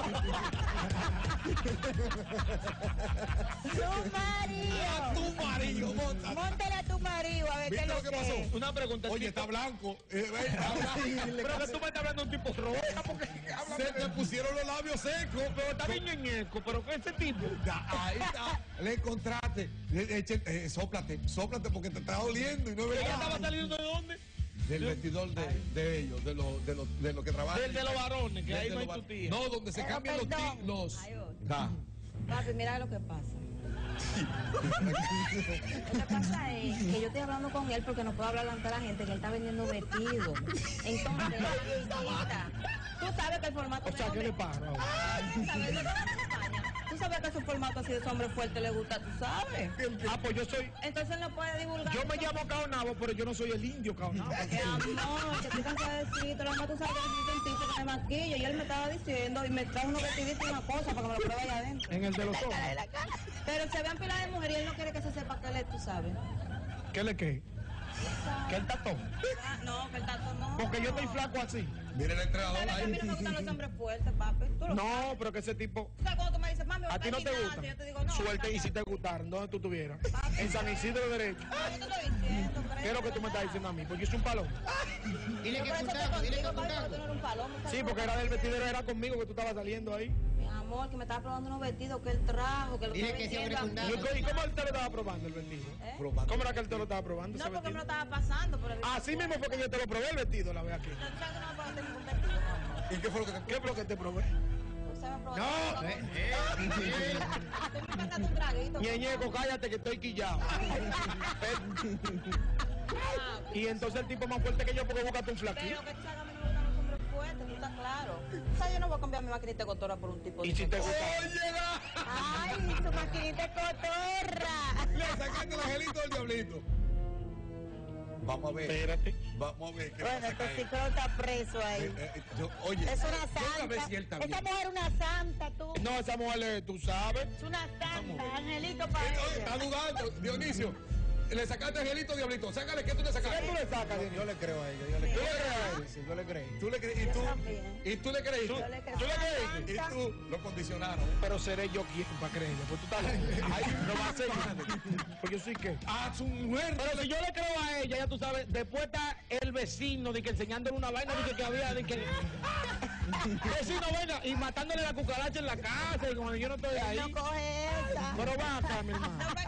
Tu marido. A tu marido, móntate. Móntale a tu marido a ver qué ¿Viste es lo lo que que pasó? es. Una pregunta. Oye, está blanco. Eh, ve, está blanco. Pero que tú me estás hablando de un tipo roja, porque Se te pusieron los labios secos. pero está bien ñeñeco, pero con ese tipo. Ya, ahí está. Le encontraste. Le- eche- eh, sóplate, sóplate porque te está doliendo y no es ¿Ella verdad. estaba saliendo de dónde? Del vestidor de, de ellos, de los de los de los que trabajan. Del de los varones, que Del ahí de no hay los tu var- tía. No, donde se Eh, cambian los perdón. ti- los. Hay otro. Da. Papi, mira lo que pasa. Lo que pasa es que yo estoy hablando con él porque no puedo hablar ante la gente que él está vendiendo vestidos. Entonces, mamita, tú sabes que el formato O sea, de ¿qué le hombre- pasa? Ay, ¿sabes? Yo trabajo en España. Tú sabes que su formato así de ese hombre fuerte le gusta, tú sabes. Ah, pues yo soy. Entonces él no puede divulgar. Yo me llamo Caonabo, pero yo no soy el indio Caonabo. Que amor, que estoy cansada de decirte, lo demás tú sabes que necesito un tipo que me maquille. Y él me estaba diciendo y me trajo unos vestiditos y una cosa para que me lo pruebe allá adentro. En el de los ojos. Pero se vean pilas de mujer y él no quiere que se sepa que él es, tú sabes. ¿Qué le qué? ¿Que el tatón? Ah, no, que el tato no. Porque yo estoy flaco así. Mira el entrenador ¿Sabes que a mí ahí. no me gustan los hombres fuertes, papi? Tú lo sabes. No, pero que ese tipo. Tú sabes cuando tú me dices, mami, ¿A ti no te gusta? gusta? Yo te digo, no. Suerte y si cállate. te gustaron, ¿dónde tú estuvieras? En San Isidro derecho. Ah, yo te estoy diciendo, pero ¿Qué es lo que tú me estás diciendo a mí? Porque yo soy un palomo. Dile Yo que por eso estoy escuchamos, dile que contigo, papi, porque tú escuchamos. no eres un palomo. Sí, porque era del vestidero, era conmigo que tú estabas saliendo ahí. Mi amor, que me estaba probando unos vestidos que él trajo, que lo Dile estaba que vendiendo siempre aquí. fundado. ¿Y cómo él te lo estaba probando el vestido? ¿Eh? Probando. ¿Cómo era que él te lo estaba probando? No, ese porque me lo vestido? estaba pasando. Pero Así mismo fue que yo te lo probé el vestido, la vez aquí. Tú sabes que no me puedo tener ningún vestido, mi amor. ¿Y qué fue lo que te ¿Qué fue lo que te probé? Tú sabes probar. No, eh, eh, eh. Estoy inventando un traguito. Ñeñeco, cállate que estoy quillado. Y entonces el tipo más fuerte que yo porque búscate un flaquito. Pero que tú sabes que a mí no me gustan los hombres fuertes, tú estás claro. O sea, yo no voy a cambiar mi maquinita de cotora por un tipo Y de si te cotora. gusta. ¡Oye, la- Ay, tu maquinita es cotorra. Le sacaste el angelito del diablito. Vamos a ver. Espérate. Vamos a ver qué Bueno, pasa este acá. ciclo está preso ahí. Eh, eh, yo- Oye, Es una yo voy a ver santa. si él también. Esa mujer es una santa, tú. No, esa mujer, eh, tú sabes. Es una Vamos a santa, ver. angelito para Eh, oye, está ella. dudando, Dionisio. Le sacaste angelito, diablito. Sácale, ¿qué tú le ¿Qué sacaste? tú le sacas, Yo, Dionisio? yo le creo a ella, yo le ¿Tú creo. le crees? Sí, yo le creí. ¿Tú le crees? ¿Y tú? también. ¿Y tú le creíste? Yo le creo. ¿Tú le creíste? Y tú lo condicionaron. Pero seré yo quien para creerle. Pues tú estás ahí, no va a ser nada. Pues yo soy qué. A su mujer. Pero si yo le creo a ella, ya tú sabes, después está el vecino de que enseñándole una vaina de que, que había, de que vecino venga y matándole la cucaracha en la casa y como yo no estoy ahí. No coge esa. Pero va acá, mi hermano. No, porque él no me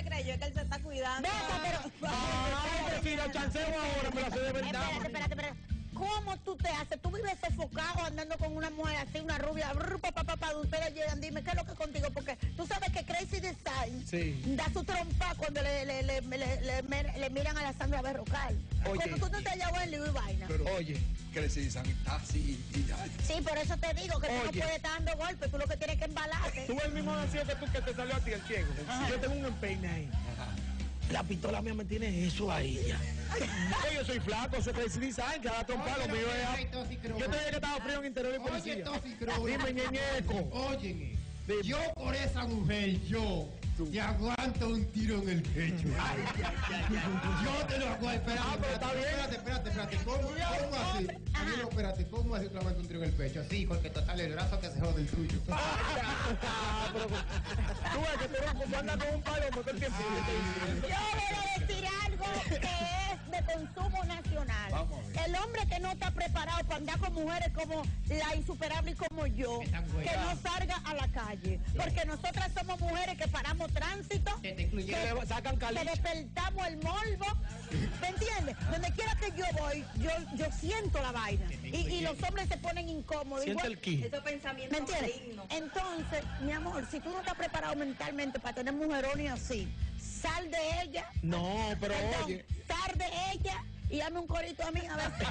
creyó que él se está cuidando. Venga, pero... Ah, pero si lo chanceo ahora, me lo hace de verdad. Espérate, espérate, espérate. ¿Cómo tú te haces? Tú vives sofocado andando con una mujer así, una rubia, brr, pa, pa, pa, pa, ustedes llegan, dime, ¿qué es lo que es contigo? Porque tú sabes que Crazy Design Sí. da su trompa cuando le, le, le, le, le, le- le miran a la Sandra Berrocal. Oye. Como tú no te has llevado en lío y vaina. Pero, Oye, que le dicen, está así y ya. Sí, por eso te digo que tú no Oye. puedes estar dando golpes, tú lo que tienes que embalarte. tú el mismo nacido que tú que te salió a ti el ciego. Yo tengo un empeine ahí. La pistola mía me tiene eso ahí ya. Oye, yo soy flaco, soy Crazy Design, cada trompa lo mío es. Yo te dije que estaba frío en interior de Oye, policía. Toxicro. Dime, ñeñeco. Óyeme, yo por esa mujer, yo te aguanto un tiro en el pecho. Yo te lo aguanto. Espérate, Ah, pero está bien. espérate, espérate, espérate. ¿Cómo, cómo así? Amigo, espérate, ¿cómo así te aguanto un tiro en el pecho? Así, porque total, el brazo que se jode el tuyo. Pero, tú ves que tú, tú andas con un palo todo el tiempo. Yo voy a decir algo que es de consumo nacional. Vamos a ver. El hombre que no está preparado para andar con mujeres como la insuperable y como yo, Están que huevadas. no salga a la calle. Porque nosotras somos mujeres que paramos tránsito, Que te incluye. que, le sacan que caliche. despertamos el morbo. ¿Me entiendes? Donde quiera que yo voy, yo, yo siento la vaina. Y, y los hombres se ponen incómodos. Siente Igual- el ki. Esos pensamientos ¿Me entiendes? malignos. Entonces, mi amor, si tú no estás preparado mentalmente para tener mujerones así, sal de ella. No, pero Perdón, oye. sal de ella y hazme un corito a mí a ver si...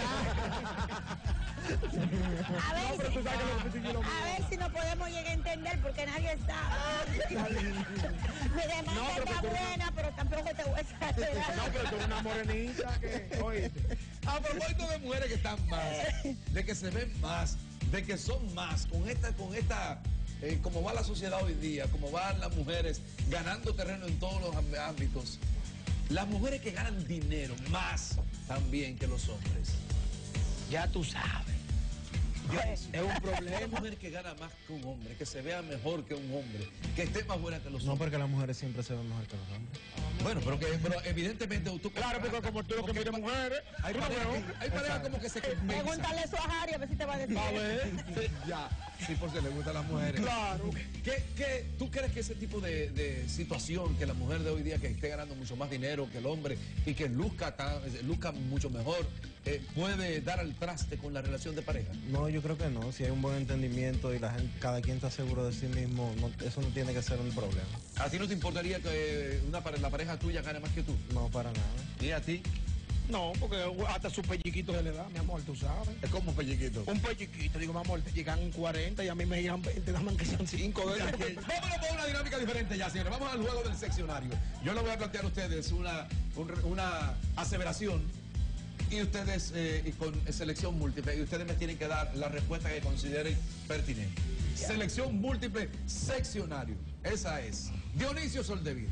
a ver, No, pero tú sabes que lo que si, yo lo a ver si nos podemos llegar a entender porque nadie sabe. Mi demanda No, pero está tú- buena, pero tampoco te voy a exagerar. No, pero tú eres una morenita que, oíste. A propósito de mujeres que están más, de que se ven más, de que son más, con esta, con esta, eh, como va la sociedad hoy día, como van las mujeres ganando terreno en todos los amb- ámbitos, las mujeres que ganan dinero más también que los hombres. Ya tú sabes. Es un Una problema. mujer que gana más que un hombre, que se vea mejor que un hombre, que esté más buena que los No, hombres. porque las mujeres siempre se ven mejor que los hombres. Bueno, pero, que, pero evidentemente tú... Claro, porque como tú lo que miras mujeres, Hay tú no parejas, ves que- hay parejas como que se compensan. Pregúntale eso a Harry a ver si te va a decir. A ver. Sí, ya, sí, por si le gustan las mujeres. Claro. ¿Qué, qué, ¿Tú crees que ese tipo de, de situación, que la mujer de hoy día que esté ganando mucho más dinero que el hombre y que luzca, tan, luzca mucho mejor, eh, puede dar al traste con la relación de pareja? No, yo creo que no. Si hay un buen entendimiento y la gente, cada quien está seguro de sí mismo, no- eso no tiene que ser un problema. ¿A ti no te importaría que una, pare- la pareja tuya gane más que tú? No, para nada. ¿Y a ti? No, porque hasta su pelliquito se le da, mi amor, tú sabes. Es como pelliquito. Un pelliquito, digo, mi amor, te llegan cuarenta y a mí me llegan veinte, dame que sean cinco. Vámonos por una dinámica diferente ya, señores. Vamos al juego del seccionario. Yo le voy a plantear a ustedes una, un- una aseveración y ustedes eh, y con selección múltiple y ustedes me tienen que dar la respuesta que consideren pertinente. Selección múltiple, seccionario. Esa es. Dionisio Soldevila.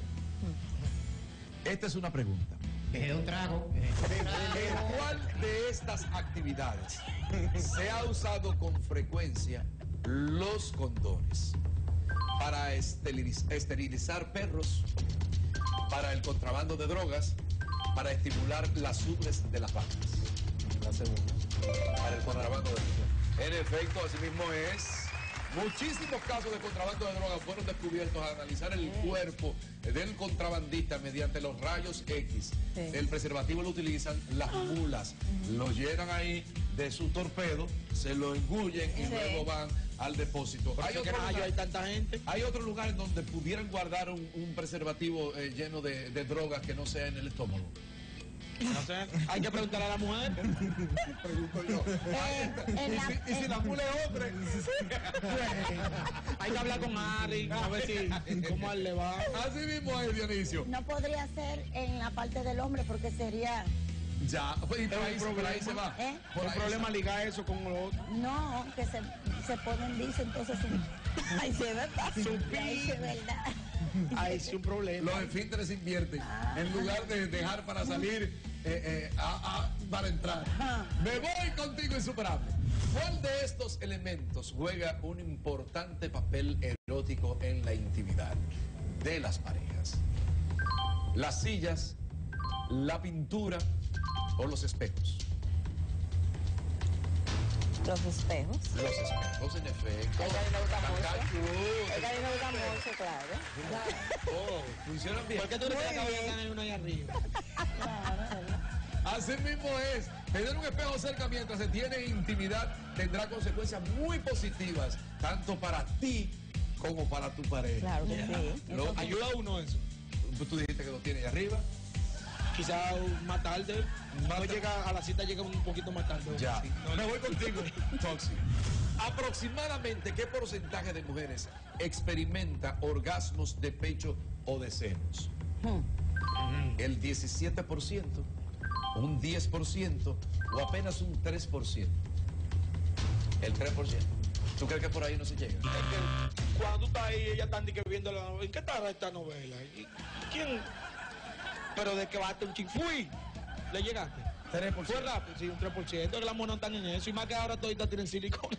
Esta es una pregunta. Que se dé un trago. ¿En cuál de estas actividades se ha usado con frecuencia los condones? Para esteriliz- esterilizar perros, para el contrabando de drogas, para estimular las ubres de las vacas. La segunda. Para el contrabando de drogas. En efecto, así mismo es. Muchísimos casos de contrabando de drogas fueron descubiertos al analizar el cuerpo del contrabandista mediante los rayos X. Sí. El preservativo lo utilizan las mulas, lo llenan ahí de su torpedo, se lo engullen y Sí. luego van al depósito. Hay otro, hay lugar, tanta gente. hay otro lugar en donde pudieran guardar un, un preservativo eh, lleno de, de drogas que no sea en el estómago. No sé, hay que preguntar a la mujer. Pregunto yo. Eh, en la- y, si, y si la mula es hombre. Hay que hablar con Harry, a ver si, cómo a él le va. Así mismo es, Dionisio. No podría ser en la parte del hombre porque sería... Ya, pues, y por ahí, se- por ahí se va. ¿Eh? Por El ahí problema se- es ligar eso con lo otro. No, que se, se ponen vicio, entonces... Ay, sí, es verdad. Supí. Ay, sí, es verdad. Ahí sí un problema. Los esfínteres invierten. En lugar de dejar para salir, eh, eh, a- a- para entrar. Me voy contigo, insuperable. ¿Cuál de estos elementos juega un importante papel erótico en la intimidad de las parejas? ¿Las sillas, la pintura o los espejos? Los espejos. Los espejos, en efecto. A ella le gusta Tan mucho. cachudo. A ella le gusta mucho. eso, claro. Oh, funcionan bien. ¿Por qué tú no te acabas de ganar uno ahí arriba? Así mismo es. Tener un espejo cerca mientras se tiene intimidad tendrá consecuencias muy positivas, tanto para ti como para tu pareja. Claro que sí. Lo- Ayuda a uno eso. Tú dijiste que lo tienes ahí arriba. Quizá más tarde. Más No ta- llega a la cita, llega un poquito más tarde. Ya. Sí. No, Me voy contigo, Toxi. Aproximadamente, ¿qué porcentaje de mujeres experimenta orgasmos de pecho o de senos? ¿El diecisiete por ciento, un diez por ciento o apenas un tres por ciento? El tres por ciento. ¿Tú crees que por ahí no se llega? Es que cuando tú estás ahí, ella está ni que viendo la novela. ¿En qué está esta novela? ¿Y ¿Quién? Pero de que bajaste un ching. ¡Fui! ¿Le llegaste? tres por Fue ciento. rápido, sí, un tres por ciento. Que las monas están en eso. Y más que ahora toditas tienen silicona.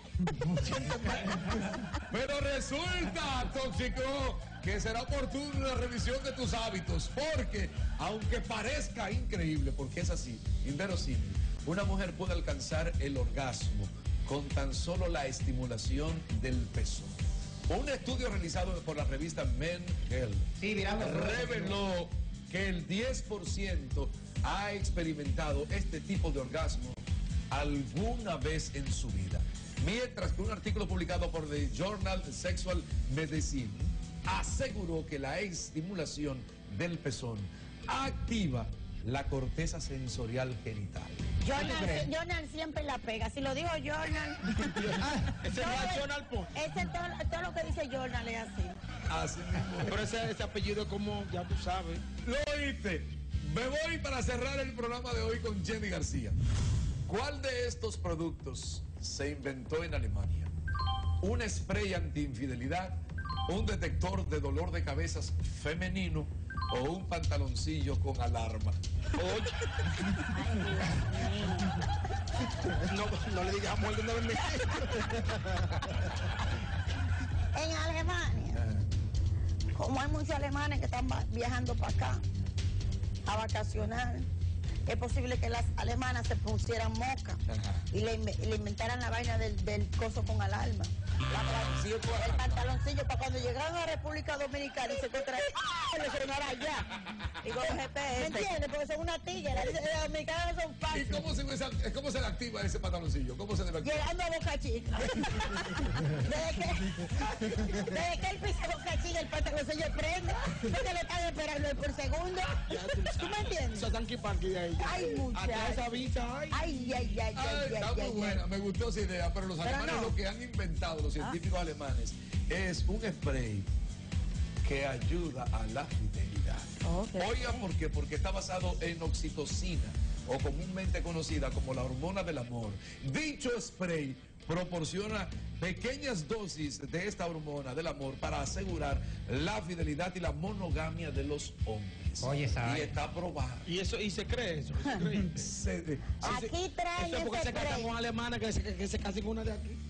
Pero resulta, tóxico, que será oportuno una revisión de tus hábitos, porque aunque parezca increíble, porque es así, inverosímil, una mujer puede alcanzar el orgasmo con tan solo la estimulación del pezón. Un estudio realizado por la revista Men Health Sí, mirando. reveló que el diez por ciento ha experimentado este tipo de orgasmo alguna vez en su vida. Mientras que un artículo publicado por The Journal Sexual Medicine aseguró que la estimulación del pezón activa la corteza sensorial genital. Jordan, Jordan siempre la pega. Si lo dijo Jordan. Ese todo, no es Jordan Po. ese todo, todo lo que dice Jordan es así. Así mismo. Pero ese, ese apellido es como, ya tú sabes. Lo oíste. Me voy para cerrar el programa de hoy con Jenny García. ¿Cuál de estos productos se inventó en Alemania? ¿Un spray antiinfidelidad, un detector de dolor de cabezas femenino o un pantaloncillo con alarma? Oye. No, no le digas amor de una vez. En Alemania, como hay muchos alemanes que están va- viajando para acá a vacacionar, es posible que las alemanas se pusieran moca y le, inve- le inventaran la vaina del, del coso con alarma. La- el pantaloncillo para cuando llegaran a la República Dominicana y se encontraran, ¡ah! Le sonara allá. Y con los G P S. ¿Me entiendes? Porque son una tigre. Las las dominicanas no son ¿Y fáciles. cómo se, cómo se le activa ese pantaloncillo? ¿Cómo se debe activar? Llegando a Boca Chica. Desde que, desde que él pisa Boca Chica, el pantaloncillo prende. Porque le están esperando por segundo. ¿Tú me entiendes? Esa tanqui panqui de ahí. Ay, muchacho. Acá esa bicha, ay. Ay, ay, ay, Ay, ay, está ay, muy ay, buena, ay. me gustó esa idea, pero los Pero alemanes no. lo que han inventado, los científicos alemanes, es un spray que ayuda a la fidelidad. Ok. Oiga, ¿por qué? Porque está basado en oxitocina, o comúnmente conocida como la hormona del amor. Dicho spray proporciona pequeñas dosis de esta hormona del amor para asegurar la fidelidad y la monogamia de los hombres. Oye, ¿sabe? Y está probado. Y eso, y se cree eso. Se cree. Se- Aquí traen Eso es porque ese se casan spray. con alemanes que se, que se casen con una de aquí.